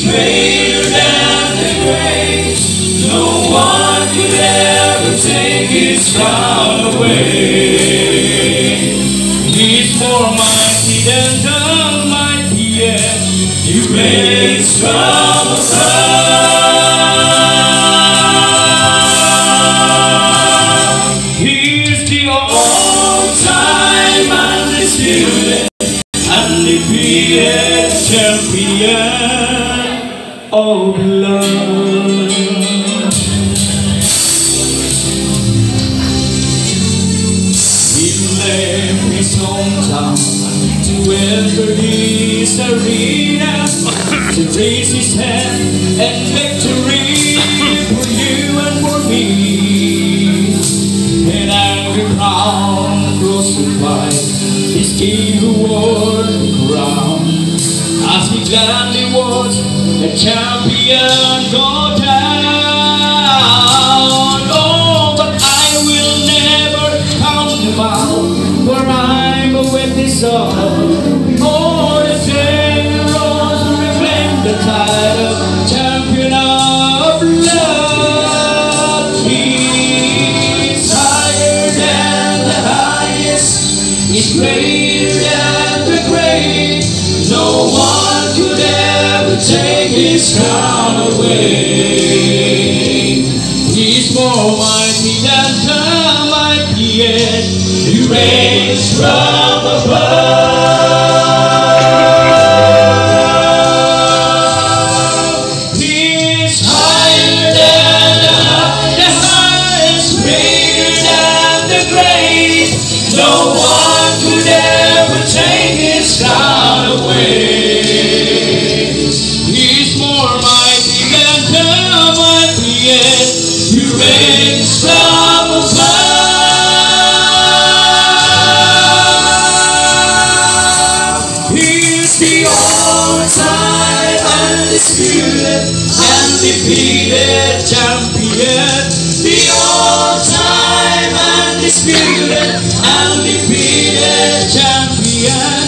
greater than the great. No one could ever take his crown away. He's more mighty than the mightiest. He reigns from above. He's the all-time undisputed, undefeated champion of love. He left his hometown to enter this arena, to raise his hand and victory for you and for me. An angry crown crucified his king who wore the crown, as he gladly watched the champion go down. Oh, but I will never count him out, for I'm a witness of all the Savior rose to reclaim the title, champion of love. He's higher than the highest, he's greater than the great. No one could ever take his crown away. He's more mighty than the mightiest. He reigns from above. He's higher than the highest, greater than the great. No one could ever take his crown away. He's more mighty than the mightiest. He reigns from above. He's the all-time undisputed, undefeated champion. The all-time undisputed, undefeated champion.